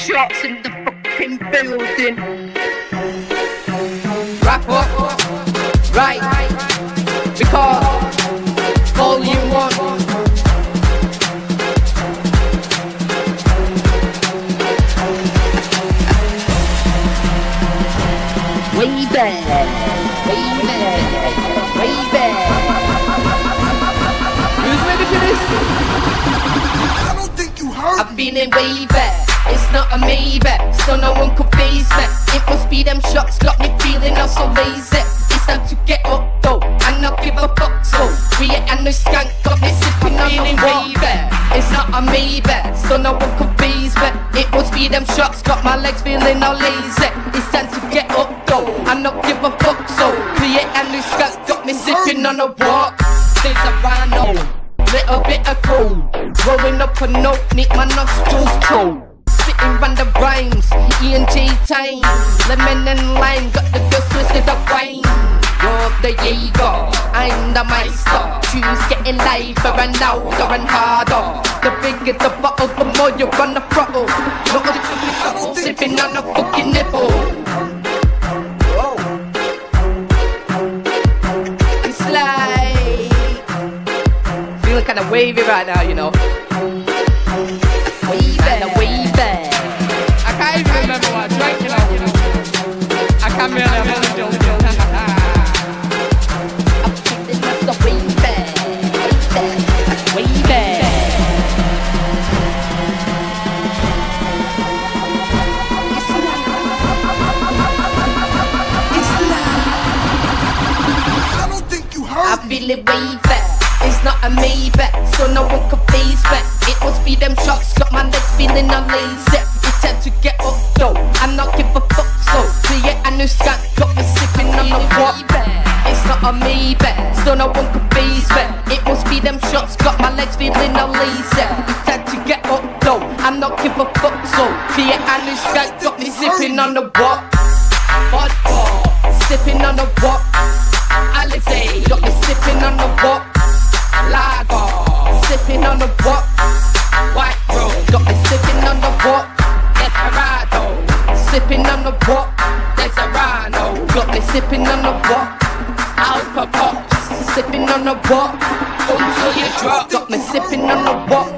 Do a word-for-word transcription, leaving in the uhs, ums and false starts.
shots in the fucking building. Wrap up, right, because volume one. Way back, way back, way back. Who's ready for this? I don't think you heard I'm feeling way back. It's not a Maybach, so no one could face me. It must be them shots got me feeling I'm so lazy. It's time to get up though, and not give a fuck. So create a new skank, got me sipping on the way back. It's not a Maybach, so no one could face me. It must be them shots got my legs feeling all lazy. It's time to get up though, and not give a fuck. So create a new skank, got me sipping on the walk. There's a rhino, little bit of cold, rolling up a note, make my nostrils cold. Spitting random rhymes, E and J time, lemon and lime, got the girls twisted up wine. You're the Jaeger, I'm the Meister. Tunes getting lighter and louder and harder. The bigger the bottle, the more you're on the throttle. Not sipping on a fucking nipple. It's like feeling kinda wavy right now, you know. Wavy, wavy. I can't even remember what I drank, you know. I can't really have any doing it. I'm feeling like a way back, way back. I don't think you heard I feel it way back. It's not a Maybach, so no one can face back. It must be them shots, got my legs feeling all lazy. It's time to get up though, I'm not give a fuck. So create a new skank, got me sipping on the walk. It's not a Maybach, so no one can face back. It must be them shots, got my legs feeling all lazy. It's time to get up though, I'm not give a fuck. So create a new skank, got me sipping on the walk. Vodka, sipping on the walk. Alizé, got me sipping on the walk. Lager, sipping on the walk. White Rose, got me sipping on the walk. Desperado, sipping on the walk. Desperado, got me sipping on the walk. Alpha Pops, sipping on the walk. Until you drop, got me sipping on the walk.